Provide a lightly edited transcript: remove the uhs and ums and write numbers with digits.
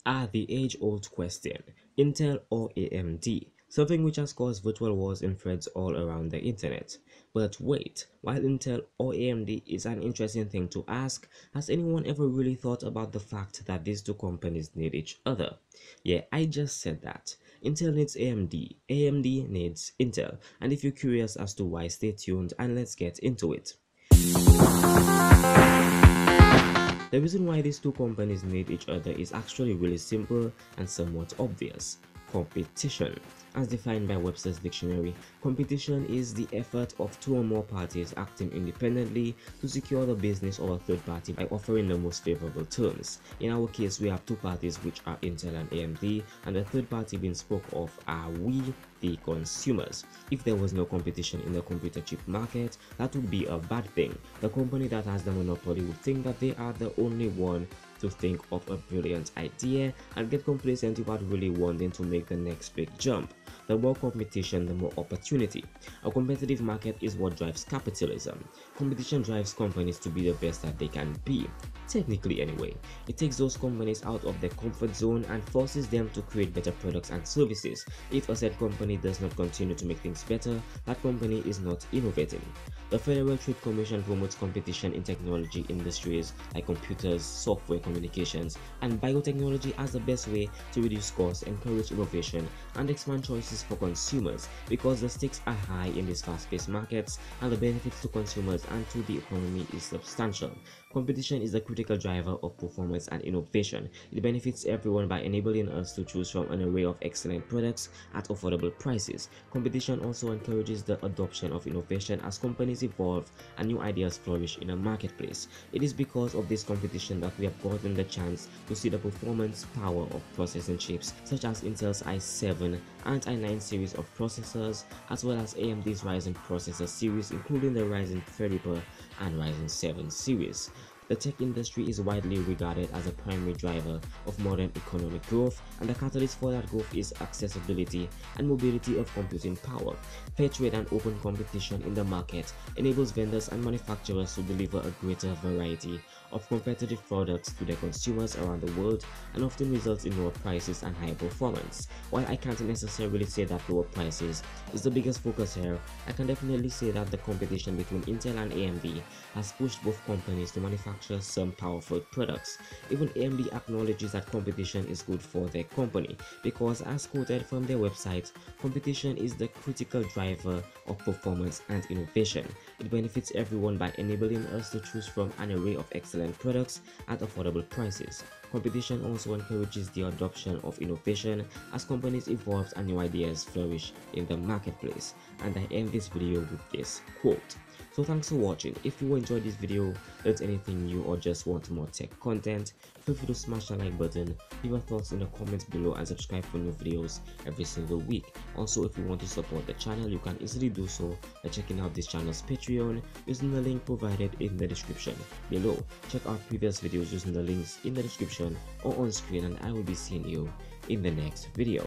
The age-old question, Intel or AMD, something which has caused virtual wars and threads all around the internet. But wait, while Intel or AMD is an interesting thing to ask, has anyone ever really thought about the fact that these two companies need each other? Yeah, I just said that. Intel needs AMD, AMD needs Intel, and if you're curious as to why, stay tuned and let's get into it. The reason why these two companies need each other is actually really simple and somewhat obvious. Competition. As defined by Webster's dictionary, competition is the effort of two or more parties acting independently to secure the business of a third party by offering the most favorable terms. In our case, we have two parties which are Intel and AMD, and the third party being spoke of are we, the consumers. If there was no competition in the computer chip market, that would be a bad thing. The company that has the monopoly would think that they are the only one to think of a brilliant idea and get complacent without really wanting to make the next big jump. The more competition, the more opportunity. A competitive market is what drives capitalism. Competition drives companies to be the best that they can be. Technically anyway, it takes those companies out of their comfort zone and forces them to create better products and services. If a said company does not continue to make things better, that company is not innovating. The Federal Trade Commission promotes competition in technology industries like computers, software, communications, and biotechnology as the best way to reduce costs, encourage innovation, and expand choices for consumers, because the stakes are high in these fast-paced markets and the benefits to consumers and to the economy is substantial. Competition is the critical driver of performance and innovation. It benefits everyone by enabling us to choose from an array of excellent products at affordable prices. Competition also encourages the adoption of innovation as companies evolve and new ideas flourish in a marketplace. It is because of this competition that we have gotten the chance to see the performance power of processing chips such as Intel's i7 and i9 series of processors, as well as AMD's Ryzen processor series, including the Ryzen 30 and Ryzen 7 series. The tech industry is widely regarded as a primary driver of modern economic growth, and the catalyst for that growth is accessibility and mobility of computing power. Fair trade and open competition in the market enables vendors and manufacturers to deliver a greater variety of competitive products to their consumers around the world, and often results in lower prices and higher performance. While I can't necessarily say that lower prices is the biggest focus here, I can definitely say that the competition between Intel and AMD has pushed both companies to manufacture some powerful products. Even AMD acknowledges that competition is good for their company because, as quoted from their website, competition is the critical driver of performance and innovation. It benefits everyone by enabling us to choose from an array of excellent products at affordable prices. Competition also encourages the adoption of innovation as companies evolve and new ideas flourish in the marketplace. And I end this video with this quote. So thanks for watching. If you enjoyed this video, learned anything new, or just want more tech content, feel free to smash the like button, leave your thoughts in the comments below, and subscribe for new videos every single week. Also, if you want to support the channel, you can easily do so by checking out this channel's Patreon using the link provided in the description below. Check out previous videos using the links in the description or on screen, and I will be seeing you in the next video.